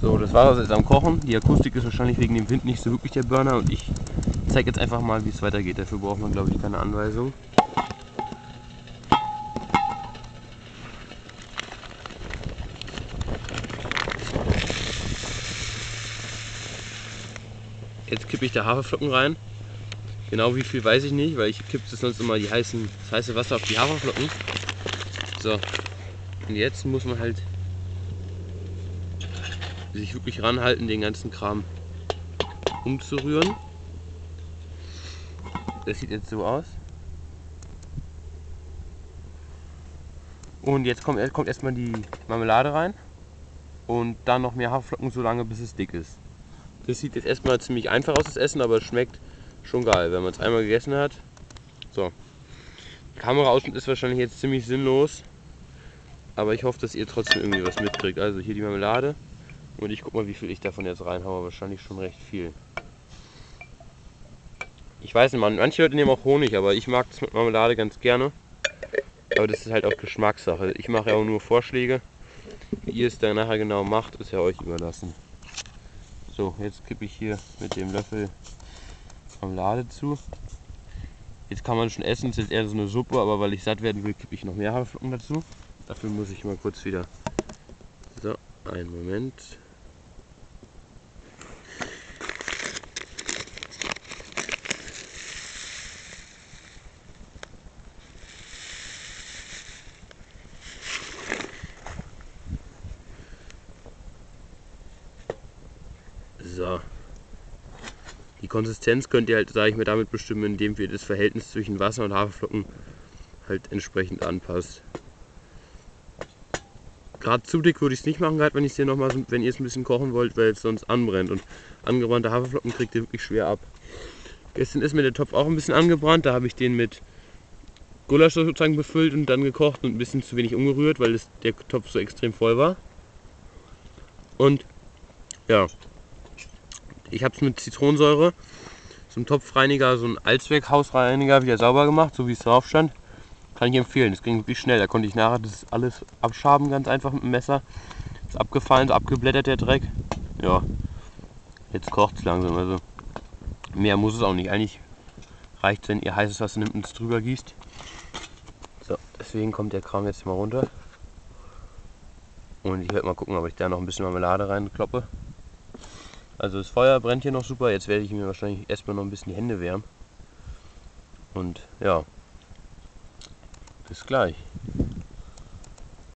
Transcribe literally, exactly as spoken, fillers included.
So, das Wasser ist jetzt am Kochen. Die Akustik ist wahrscheinlich wegen dem Wind nicht so wirklich der Burner und ich zeige jetzt einfach mal, wie es weitergeht. Dafür braucht man, glaube ich, keine Anweisung. Jetzt kippe ich da Haferflocken rein. Genau wie viel weiß ich nicht, weil ich kippe sonst immer die heißen, das heiße Wasser auf die Haferflocken. So, und jetzt muss man halt sich wirklich ranhalten, den ganzen Kram umzurühren. Das sieht jetzt so aus. Und jetzt kommt, kommt erstmal die Marmelade rein und dann noch mehr Haferflocken, so lange bis es dick ist. Das sieht jetzt erstmal ziemlich einfach aus, das Essen, aber es schmeckt schon geil, wenn man es einmal gegessen hat. So. Kameraausschnitt ist wahrscheinlich jetzt ziemlich sinnlos, aber ich hoffe, dass ihr trotzdem irgendwie was mitkriegt. Also hier die Marmelade und ich guck mal, wie viel ich davon jetzt reinhaue. Wahrscheinlich schon recht viel. Ich weiß nicht, manche Leute nehmen auch Honig, aber ich mag das mit Marmelade ganz gerne. Aber das ist halt auch Geschmackssache. Ich mache ja auch nur Vorschläge. Wie ihr es dann nachher genau macht, ist ja euch überlassen. So, jetzt kippe ich hier mit dem Löffel Marmelade zu. Jetzt kann man schon essen, es ist jetzt eher so eine Suppe, aber weil ich satt werden will, kippe ich noch mehr Haferflocken dazu. Dafür muss ich mal kurz wieder... So, einen Moment. So. Die Konsistenz könnt ihr halt, sage ich mir, damit bestimmen, indem ihr das Verhältnis zwischen Wasser und Haferflocken halt entsprechend anpasst. Gerade zu dick würde ich es nicht machen, gerade wenn ich es noch mal, so, wenn ihr es ein bisschen kochen wollt, weil es sonst anbrennt. Und angebrannte Haferflocken kriegt ihr wirklich schwer ab. Gestern ist mir der Topf auch ein bisschen angebrannt, da habe ich den mit Gulasch sozusagen befüllt und dann gekocht und ein bisschen zu wenig umgerührt, weil das, der Topf so extrem voll war. Und ja, ich habe es mit Zitronensäure, so einem Topfreiniger, so ein Allzweck-Hausreiniger wieder sauber gemacht, so wie es drauf stand. Kann ich empfehlen, das ging wirklich schnell. Da konnte ich nachher das alles abschaben, ganz einfach mit dem Messer. Ist abgefallen, ist abgeblättert der Dreck. Ja, jetzt kocht es langsam. Also mehr muss es auch nicht. Eigentlich reicht es, wenn ihr heißes Wasser nimmt und es drüber gießt. So, deswegen kommt der Kram jetzt mal runter. Und ich werde mal gucken, ob ich da noch ein bisschen Marmelade reinkloppe. Also das Feuer brennt hier noch super. Jetzt werde ich mir wahrscheinlich erstmal noch ein bisschen die Hände wärmen. Und ja, bis gleich.